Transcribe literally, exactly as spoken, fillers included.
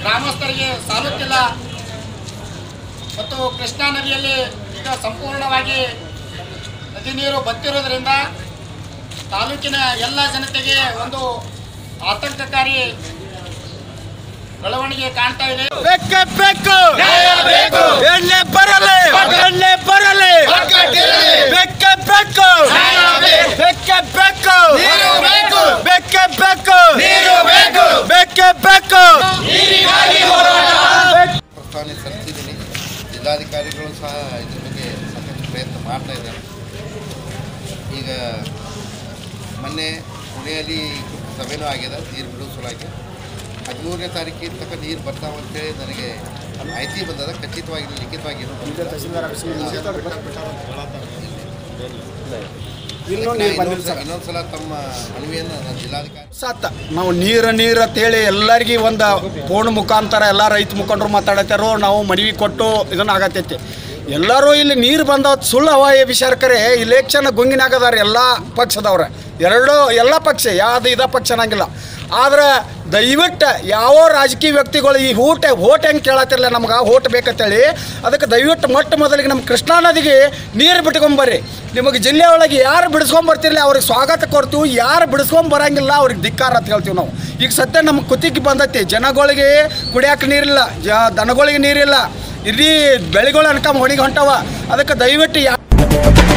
ಗ್ರಾಮಸ್ಥರಿಗೆ ಸಾಲುತ್ತಿಲ್ಲ ಮತ್ತು ಕೃಷ್ಣಾ ನದಿಯಲ್ಲಿ ಈಗ ಸಂಪೂರ್ಣವಾಗಿ ನದಿ ನೀರು ಬತ್ತಿರೋದ್ರಿಂದ ತಾಲೂಕಿನ ಎಲ್ಲ ಜನತೆಗೆ ಒಂದು ಆತಂಕಕಾರಿ ಬೆಳವಣಿಗೆ ಕಾಣ್ತಾ ಇದೆ. ಬೇಕೇ ಬೇಕು, ಎಣ್ಣೆ ಬರಲಿ, ಎಣ್ಣೆ ಬರಲಿ, ಬೇಕೇ ಬೇಕು, ಬೇಕೇ ಬೇಕು, ಬೇಕೇ ಬೇಕು, ಬೇಕೇ ಬೇಕು. ಪ್ರಸ್ತಾವನೆ ಸಲ್ಲಿಸಿದ್ದೀನಿ. ಜಿಲ್ಲಾಧಿಕಾರಿಗಳು ಸಹ ಇದ್ರ ಬಗ್ಗೆ ಸಾಕಷ್ಟು ಪ್ರಯತ್ನ ಮಾಡ್ತಾ ಇದ್ದಾರೆ. ಈಗ ಮೊನ್ನೆ ಪುಣೆಯಲ್ಲಿ ಸಭೆನೂ ಆಗಿದೆ ನೀರು ಬಿಡುವ ಸಲುವಾಗಿ. ಹದಿಮೂರನೇ ತಾರೀಕಿನ ತನಕ ನೀರು ಬರ್ತಾವೆ ಅಂತೇಳಿ ನನಗೆ ಮಾಹಿತಿ ಬಂದದ. ಖಚಿತವಾಗಿ ಲಿಖಿತವಾಗಿ ಏನೂ ಇನ್ನೊಂದ್ಸಲ ತಮ್ಮ ಮನವಿಯನ್ನು ನಾನು ಜಿಲ್ಲಾಧಿಕಾರಿ ಸಾತ ನಾವು ನೀರು ನೀರು ಅಂತೇಳಿ ಎಲ್ಲರಿಗೂ ಒಂದು ಫೋನ್ ಮುಖಾಂತರ ಎಲ್ಲ ರೈತ ಮುಖಂಡರು ಮಾತಾಡತ್ತಾರೋ, ನಾವು ಮನವಿ ಕೊಟ್ಟು ಇದನ್ನು ಆಗತ್ತೈತಿ. ಎಲ್ಲರೂ ಇಲ್ಲಿ ನೀರು ಬಂದ ಸುಳ್ಳು ಹವಾಯಿ ವಿಚಾರಕರೇ ಇಲೆಕ್ಷನ್ ಗುಂಗಿನಾಗದಾರ ಎಲ್ಲ ಪಕ್ಷದವ್ರೆ, ಎರಡು ಎಲ್ಲ ಪಕ್ಷ ಯಾವುದು ಇದ ಪಕ್ಷ ಅನ್ನಂಗಿಲ್ಲ. ಆದ್ರೆ ದಯವಿಟ್ಟು ಯಾವ ರಾಜಕೀಯ ವ್ಯಕ್ತಿಗಳು ಈ ಊಟ ಓಟ್ ಹೆಂಗೆ ಕೇಳತ್ತಿರಲಿಲ್ಲ, ನಮ್ಗೆ ಓಟ್ ಬೇಕಂತೇಳಿ ಅದಕ್ಕೆ ದಯವಿಟ್ಟು ಮೊಟ್ಟ ಮೊದಲಿಗೆ ನಮ್ಮ ಕೃಷ್ಣಾ ನದಿಗೆ ನೀರು ಬಿಟ್ಕೊಂಬರ್ರಿ. ನಿಮಗೆ ಜಿಲ್ಲೆ ಒಳಗೆ ಯಾರು ಬಿಡಿಸ್ಕೊಂಬರ್ತಿರಲಿ ಅವ್ರಿಗೆ ಸ್ವಾಗತ ಕೊಡ್ತೀವಿ, ಯಾರು ಬಿಡಿಸ್ಕೊಂಬರಂಗಿಲ್ಲ ಅವ್ರಿಗೆ ಧಿಕ್ಕಾರ ಅಂತ ಹೇಳ್ತೀವಿ ನಾವು. ಈಗ ಸದ್ಯ ನಮ್ಮ ಕುತ್ತಿಗೆ ಬಂದೈತಿ, ಜನಗಳಿಗೆ ಕುಡಿಯೋಕೆ ನೀರಿಲ್ಲ, ಜ ದನಗಳಿಗೆ ನೀರಿಲ್ಲ, ಇಡೀ ಬೆಳೆಗಳು ಅನ್ಕಂಬ ಹೊಣಿಗೆ ಹೊಂಟವ. ಅದಕ್ಕೆ ದಯವಿಟ್ಟು ಯಾ